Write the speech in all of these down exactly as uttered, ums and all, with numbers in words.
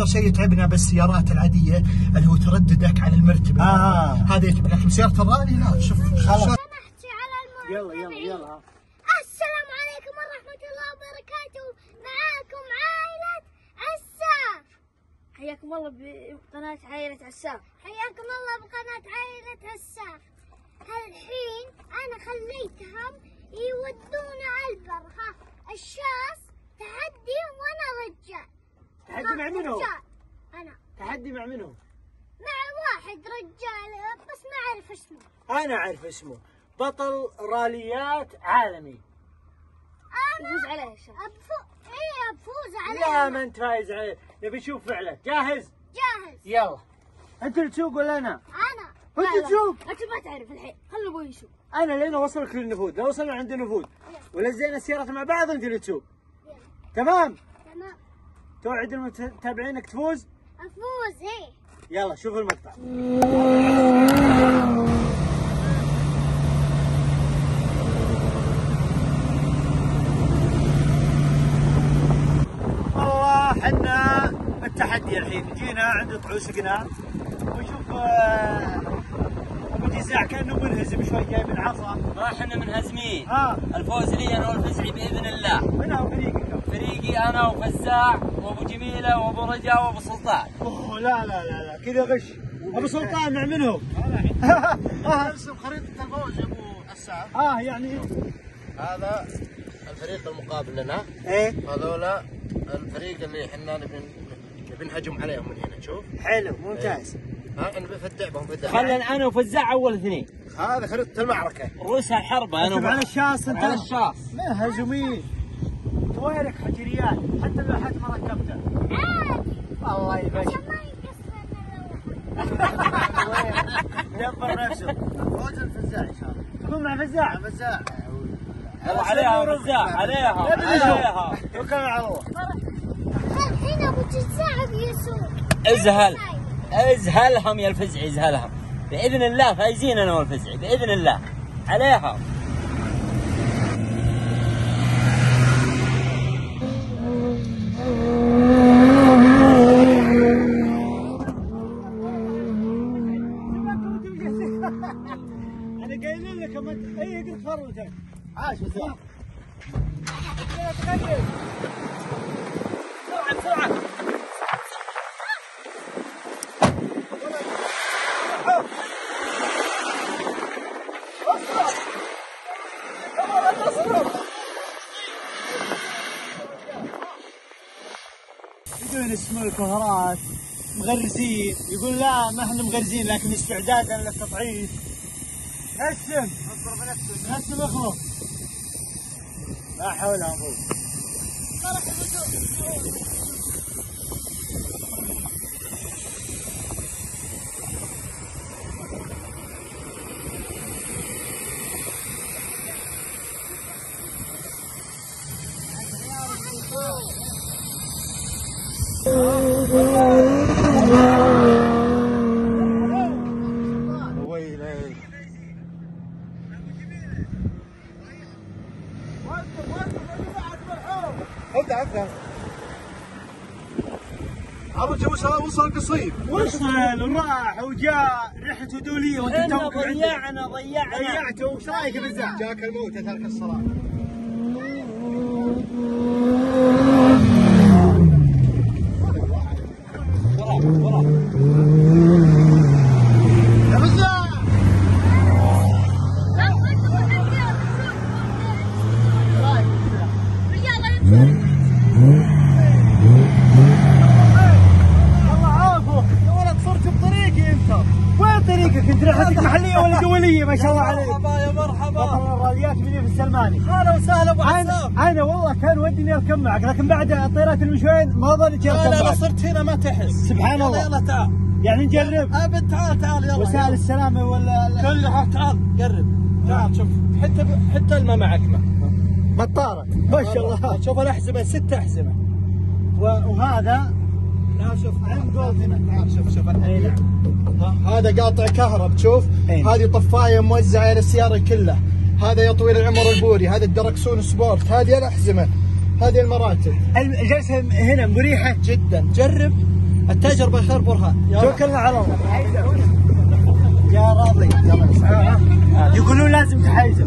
اكثر شيء يتعبنا بالسيارات العاديه اللي هو ترددك على المرتبه. آه. هذا يتعب، لكن سياره الرالي لا. شوف خلاص. يلا يلا يلا. السلام عليكم ورحمة الله وبركاته، معاكم عائلة عساف. حياكم الله بقناة عائلة عساف. حياكم الله بقناة عائلة عساف. الحين أنا خليتهم يودونا على البر. ها الشاص تحدي وأنا رجال. تحدي مع منو؟ رجال. أنا تحدي مع منو؟ مع واحد رجال بس ما أعرف اسمه. أنا أعرف اسمه، بطل راليات عالمي. يفوز عليه ان شاء الله. أبفو... إيه بفوز عليه. لا ما أنت فايز عليه، نبي نشوف فعلك. جاهز؟ جاهز. يلا. أنت اللي تسوق ولا أنا؟ أنا. أنت تسوق؟ انت ما تعرف الحين، خلي ابوي يشوف. أنا لين أوصلك للنفوذ، لو وصلنا عند النفوذ ولزينا السيارات مع بعض أنت اللي تسوق. تمام؟ تمام. توعد المتابعين إنك تفوز؟ أفوز. إيه. يلا شوف المقطع. والله حنا التحدي الحين جينا عند طعوس قناة ونشوف ابو جزاع كانه منهزم شوي جاي من عصا. ما احنا منهزمين. ها الفوز لي انا والفزعي باذن الله. من هو فريقك؟ فريقي انا وفزاع وابو جميله وابو رجاء وابو سلطان. اوه لا لا لا لا كذا غش. ابو سلطان مع منو؟ ارسم خريطه الفوز يا ابو عساف. اه يعني هذا الفريق المقابل لنا. ايه هذولا الفريق اللي احنا نبي نبي نهجم عليهم من هنا. شوف حلو ممتاز. ها نبي نفتع بهم في الدفاع. خلنا انا وفزاع اول اثنين. هذا خريطة المعركة. رؤوس الحرب انا انتم على الشاص انت؟ على الشاص. ما هجومين. طويلك حجريات حتى اللوحات ما ركبتها. عادي. الله يبشر. عشان ما يكسرنا. دبر نفسه. فوز الفزاع ان شاء الله. تكون مع فزاع. الفزاع يلا عليها فزاع عليها عليها. توكل على الله. الحين ابو جزاع بيسوق. ازهل ازهلهم يا الفزعي ازهلهم. باذن الله فايزين انا والفزعي باذن الله. عليها. انا قايل لك اما اي قلت فرجك. عاش فزاع. تغير. بسرعه بسرعه. يقولون اسمه الكهرات مغرزين، يقول لا ما احنا مغرزين لكن استعدادا للتطعيم. اسم اصبر بنفسك. اسم اخوه. لا حول ولا قوة. ويلي ابدا ابدا. عرج وصل قصير. وصل وراح وجاء ريحته دوليه وانت احنا توك عندك. ضيعنا ضيعنا. ضيعته. وش رايك يا فزاع؟ جاك الموت يا تارك الصلاة. ورا ورا. يا فزاع. الله عافوك يا ولد صرت بطريقي انت. وين طريقك انت؟ رحلتك محليه ولا دوليه ما شاء الله عليك. مرحبا يا مرحبا. بطل الراليات مني في السلماني. اهلا وسهلا ابو انا عساف. انا والله كان ودي اركب معك لكن بعد طيرات المشوين ما ظلت لا اركب لا لا معك. صرت هنا ما تحس. سبحان يلا الله. يلا تعال. يعني نجرب ابد تعال تعال يلا. وسائل السلامه ولا لا؟ كلها تعال قرب. تعال شوف حتى حتى الماء معك ما. بطارة ما شاء الله. شوف الاحزمه ست احزمه. و- وهذا تعال شوف عند جولد هنا. تعال شوف شوف اي نعم. ها، هذا قاطع كهرب. تشوف إيه. هذه طفايه موزعه على السياره كلها. هذا يا طويل العمر البوري. هذا الدركسون سبورت. هذه الاحزمه. هذه المراتب الجلسه هنا مريحه جدا. جرب التجربة خير برهان. توكلنا على الله. يا راضي يقولون لازم تحيزه.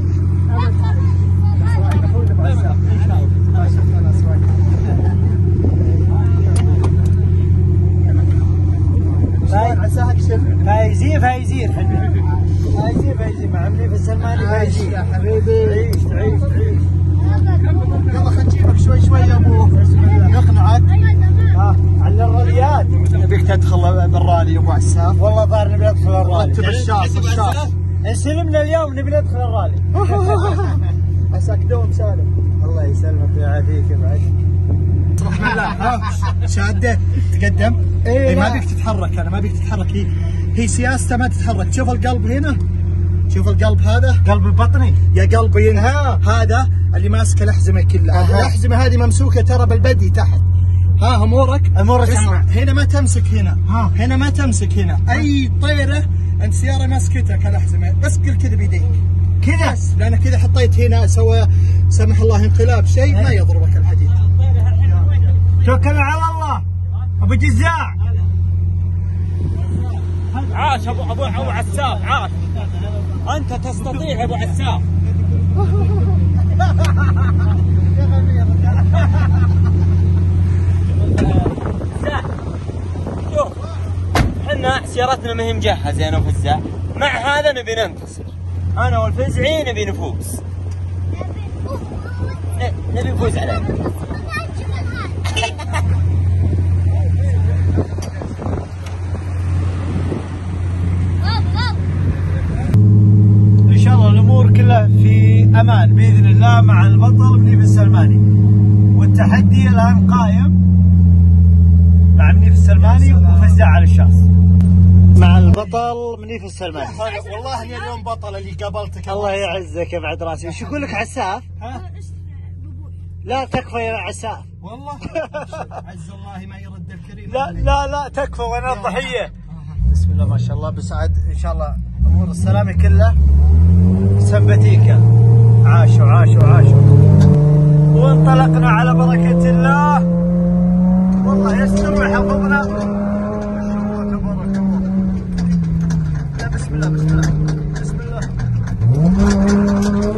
فايزين فايزين فايزين فايزين مع منيف السلماني فايزين يا حبيبي. عيش تعيش تعيش. يلا خلينا نجيبك شوي شوي يا ابو نقنعك. ها على الراليات. نبيك تدخل بالرالي يا ابو عساف. والله ظهر نبي ندخل الرالي. رتب الشاص الشاص. استلمنا اليوم نبي ندخل الرالي. عساك دوم سالم. الله يسلمك ويعافيك يا بعد. بسم الله. ها شادة تقدم. إيه ما بيك تتحرك. انا ما بيك تتحرك. هي هي سياسته ما تتحرك. شوف القلب هنا. شوف القلب هذا. قلب البطني. يا قلبي ينها. هذا اللي ماسك الأحزمة كلها. أه. الأحزمة هذه ممسوكة ترى بالبدي تحت. ها امورك. امورك اسمع هنا ما تمسك هنا. ها. هنا ما تمسك هنا. ها. اي طيرة انت سيارة ماسكتك الأحزمة بس قل كذا بيديك. كذا. بس لأنك كذا حطيت هنا سوى سمح الله انقلاب شيء ما يضربك الحديد. توكل على الله. ابو جزاع. عاش ابو ابو ابو عساف عاش. انت تستطيع ابو عساف. شوف احنا سيارتنا ما هي مجهزه انا وفزاع. مع هذا نبي ننتصر. انا والفزعي نبي نفوز. نبي نفوز عليه. ان شاء الله الامور كلها في امان باذن الله مع البطل منيف السلماني. والتحدي الان قائم مع منيف السلماني وفزاع على الشخص. مع البطل منيف السلماني. والله اني اليوم بطل اللي قابلتك. الله يعزك يا بعد راسي. وش يقول لك عساف؟ ها؟ لا تكفى يا عساف. والله عز الله ما يرد الكريم. لا لا لا تكفى وانا الضحيه. بسم الله ما شاء الله. بسعد ان شاء الله امور السلامه كلها سبتيك. عاشوا عاشوا عاشوا وانطلقنا على بركه الله. والله يستر ويحفظنا. ما شاء الله تبارك الله. لا بسم الله بسم الله بسم الله.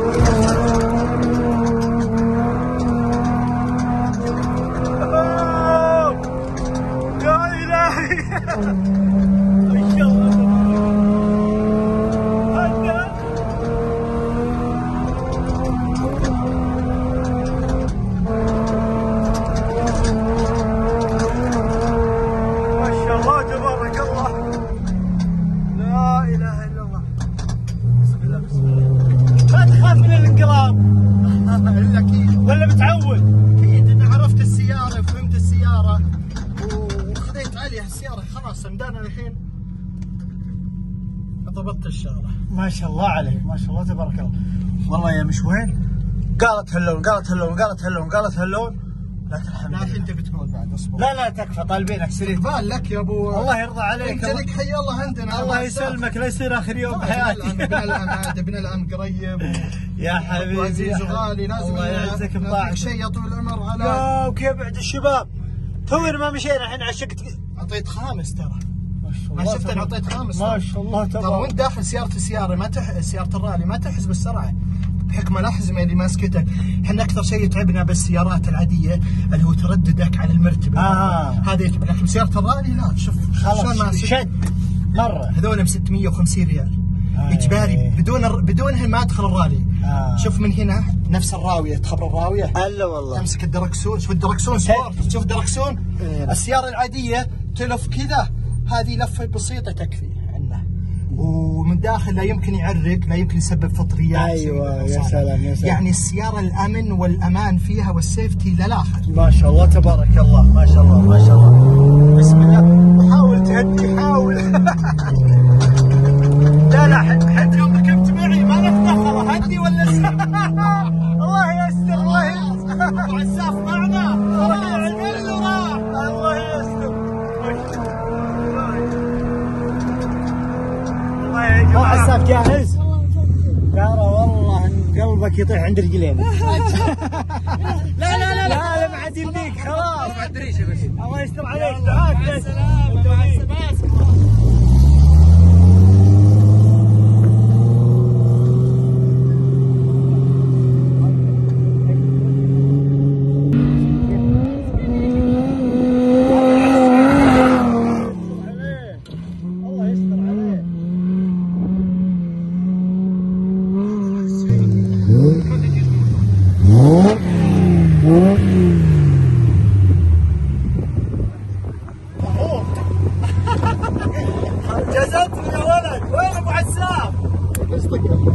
ولا متعود؟ اكيد اني عرفت السياره وفهمت السياره وخذيت عليها السياره خلاص سمدانا الحين ضبطت الشغله. ما شاء الله عليك ما شاء الله تبارك الله. والله يا مش وين قالت هاللون قالت هاللون قالت هاللون قالت هاللون لكن الحمد لله. لا انت بتقول بعد اصبر. لا لا تكفى طالبينك سليم. استقبال لك يا ابو. الله يرضى عليك. انت لك حي الله عندنا. الله يسلمك لا يصير اخر يوم بحياتي. بنلعن عاد بنلعن قريب و... يا حبيبي عزيز وغالي لازم الله يعزك بطاعتك. شيء يا طويل العمر على. يا وكيف بعد الشباب تونا ما مشينا الحين عشقت. اعطيت خامس ترى. ما شاء ما الله شفت انا اعطيت خامس. ما شاء الله ترى تبارك. وانت داخل سياره السياره ما تح... سياره الرالي ما تحس بالسرعه بحكم الاحزمه اللي ماسكتك. احنا اكثر شيء يتعبنا بالسيارات العاديه اللي هو ترددك على المرتبه. آه. هذا يتعب لكن سياره الرالي لا شوف خلاص شد مره. هذول ب ستمية وخمسين ريال آه. اجباري بدون بدونها ما ادخل الرالي. آه. شوف من هنا نفس الراويه تخبر الراويه. هلا والله. تمسك الدركسون شوف الدركسون سبورت شوف الدركسون. إيه. السياره العاديه تلف كذا هذه لفه بسيطه تكفي عندنا ومن داخل لا يمكن يعرق لا يمكن يسبب فطريات. ايوه يا سلام يا سلام. يعني السياره الامن والامان فيها والسيفتي للاخر. ما شاء الله تبارك الله ما شاء الله ما شاء الله. بسم الله. حاول تهدي حاول. لا لا حد يوم ركبت معي ما نتدخل هدي ولا الله يستر الله يستر. ابو عساف معنا الله يستر الله يستر. ابو عساف جاهز؟ ترى والله ان قلبك قلبك يطيح عند رجلين. لا لا لا لا لا ما عاد يمديك خلاص. ما ادريش يا باشا. الله يستر عليك. دعاك مع السلامه مع السلامه. الله يستر عليك. جازتني يا ولد. وين ابو عساف؟ قصدك